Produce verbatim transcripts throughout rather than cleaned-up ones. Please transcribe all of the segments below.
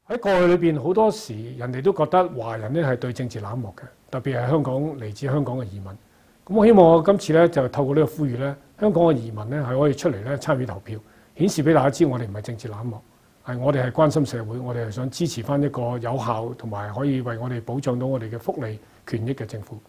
喺過去裏邊好多時，人哋都覺得華人咧係對政治冷漠嘅，特別係香港嚟自香港嘅移民。咁我希望我今次咧就透過呢個呼籲咧，香港嘅移民咧係可以出嚟咧參與投票，顯示俾大家知我哋唔係政治冷漠，係我哋係關心社會，我哋係想支持翻一個有效同埋可以為我哋保障到我哋嘅福利權益嘅政府。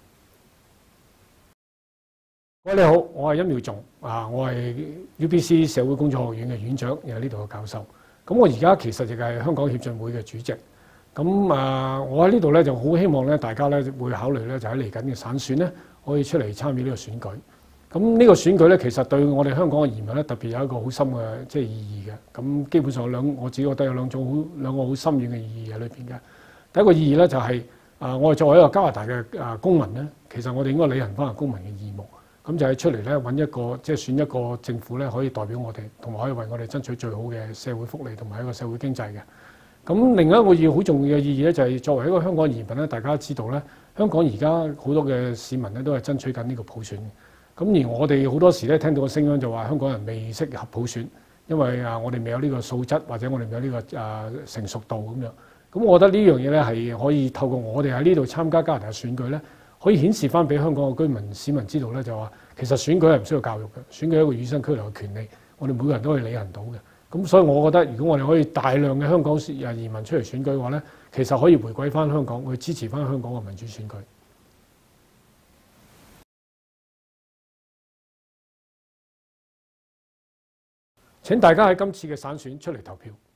喂，你好，我係殷妙仲啊，我係 U B C 社會工作學院嘅院長，又係呢度嘅教授。咁我而家其實亦係香港協進會嘅主席。咁啊，我喺呢度咧就好希望咧，大家咧會考慮咧，就喺嚟緊嘅省選咧，可以出嚟參與呢個選舉。咁呢個選舉咧，其實對我哋香港嘅移民咧，特別有一個好深嘅即係意義嘅。咁基本上兩，我自己覺得有兩種好兩個好深遠嘅意義喺裏邊嘅。第一個意義咧就係、是、啊，我哋作為一個加拿大嘅啊公民咧，其實我哋應該履行翻個公民嘅義務。咁就係出嚟咧揾一個即係選一個政府咧，可以代表我哋，同埋可以為我哋爭取最好嘅社會福利同埋一個社會經濟嘅。咁另一個意好重要嘅意義咧，就係作為一個香港移民咧，大家知道咧，香港而家好多嘅市民咧都係爭取緊呢個普選。咁而我哋好多時咧聽到個聲音就話香港人未適合普選，因為啊我哋未有呢個素質或者我哋未有呢個啊成熟度咁樣。咁我覺得呢樣嘢咧係可以透過我哋喺呢度參加加拿大選舉咧，可以顯示翻俾香港嘅居民市民知道咧，就話其實選舉係唔需要教育嘅，選舉係一個與生俱來嘅權利，我哋每個人都可以履行到嘅。咁所以我覺得，如果我哋可以大量嘅香港移民出嚟選舉嘅話咧，其實可以回歸翻香港，去支持翻香港嘅民主選舉。請大家喺今次嘅省選出嚟投票。